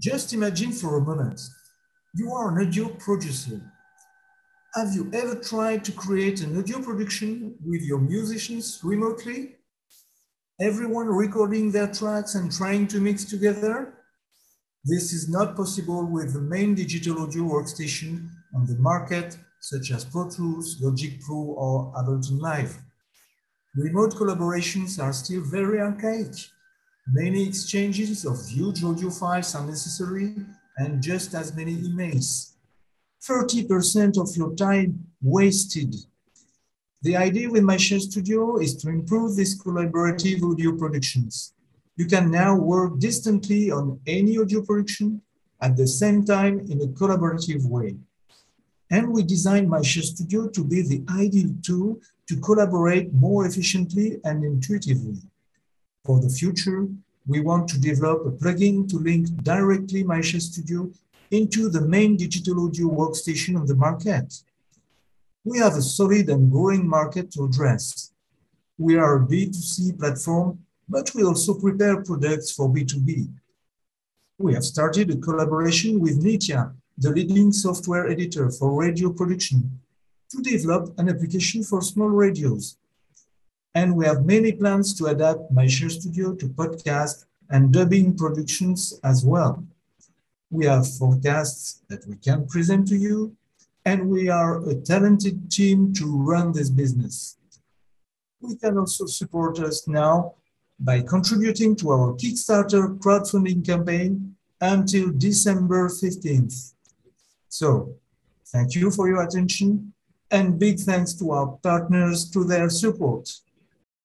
Just imagine for a moment, you are an audio producer. Have you ever tried to create an audio production with your musicians remotely? Everyone recording their tracks and trying to mix together? This is not possible with the main digital audio workstation on the market, such as Pro Tools, Logic Pro, or Ableton Live. Remote collaborations are still very archaic. Many exchanges of huge audio files are necessary and just as many emails. 30% of your time wasted. The idea with MyShare Studio is to improve these collaborative audio productions. You can now work distantly on any audio production at the same time in a collaborative way. And we designed MyShare Studio to be the ideal tool to collaborate more efficiently and intuitively. For the future, we want to develop a plugin to link directly MyShare Studio into the main digital audio workstation on the market. We have a solid and growing market to address. We are a B2C platform, but we also prepare products for B2B. We have started a collaboration with Netia, the leading software editor for radio production, to develop an application for small radios. And we have many plans to adapt MyShare Studio to podcast and dubbing productions as well. We have forecasts that we can present to you, and we are a talented team to run this business. We can also support us now by contributing to our Kickstarter crowdfunding campaign until December 15th. So, thank you for your attention, and big thanks to our partners to their support.